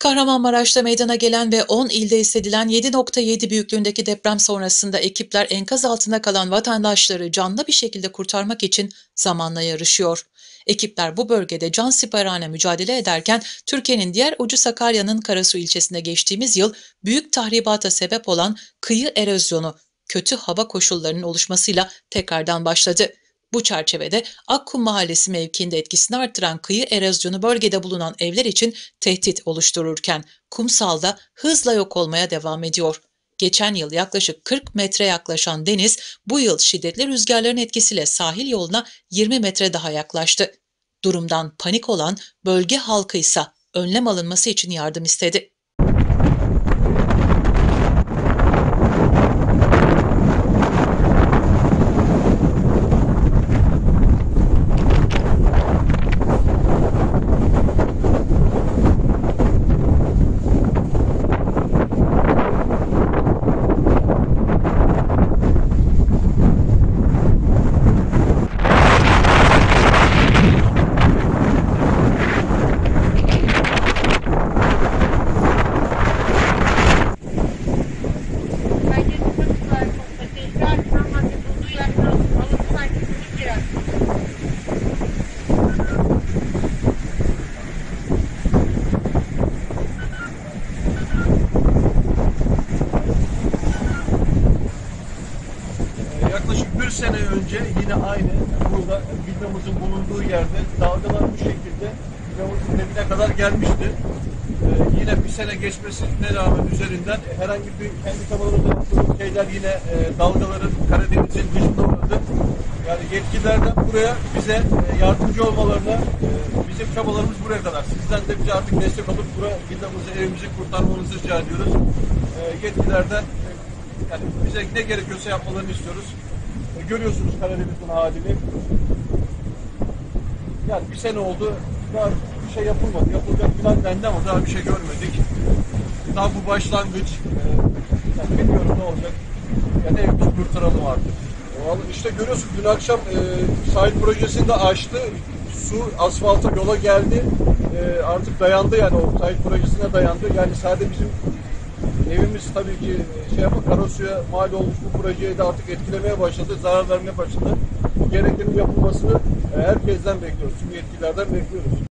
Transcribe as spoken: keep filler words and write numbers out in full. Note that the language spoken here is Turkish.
Kahramanmaraş'ta meydana gelen ve on ilde hissedilen yedi nokta yedi büyüklüğündeki deprem sonrasında ekipler enkaz altında kalan vatandaşları canlı bir şekilde kurtarmak için zamanla yarışıyor. Ekipler bu bölgede cansiperhane mücadele ederken Türkiye'nin diğer ucu Sakarya'nın Karasu ilçesinde geçtiğimiz yıl büyük tahribata sebep olan kıyı erozyonu kötü hava koşullarının oluşmasıyla tekrardan başladı. Bu çerçevede Akkum Mahallesi mevkiinde etkisini arttıran kıyı erozyonu bölgede bulunan evler için tehdit oluştururken kumsalda hızla yok olmaya devam ediyor. Geçen yıl yaklaşık kırk metre yaklaşan deniz bu yıl şiddetli rüzgarların etkisiyle sahil yoluna yirmi metre daha yaklaştı. Durumdan panik olan bölge halkı ise önlem alınması için yardım istedi. Yaklaşık bir sene önce yine aynı burada villamızın bulunduğu yerde dalgalar bu şekilde villamızın dibine kadar gelmişti. Ee, yine bir sene geçmesine rağmen üzerinden herhangi bir kendi çabalarımızda yaptığımız şeyler yine e, dalgaların Karadeniz'in dışında uğradı. Yani yetkililerden buraya bize e, yardımcı olmalarına e, bizim çabalarımız buraya kadar. Sizden de bize artık destek olup buraya villamızı, evimizi kurtarmamızı rica ediyoruz. E, yetkililerden e, yani bize ne gerekiyorsa yapmalarını istiyoruz. E, görüyorsunuz Karadeniz'in halini. Yani bir sene oldu. Daha bir şey yapılmadı. Yapılacak plan dendi ama daha bir şey görmedik. Daha bu başlangıç. E, yani bilmiyorum ne olacak. Yani evimizi kurtaralım artık. Vallahi işte görüyorsun dün akşam e, sahil projesini de açtı. Su asfalta yola geldi. E, artık dayandı yani o sahil projesine dayandı. Yani sadece bizim evimiz tabii ki şey yapma Karasu'ya mal olmuş bu projeyi de artık etkilemeye başladı. Zarar vermeye başladı. Gerekenin yapılmasını herkesten bekliyoruz. Tüm yetkililerden bekliyoruz.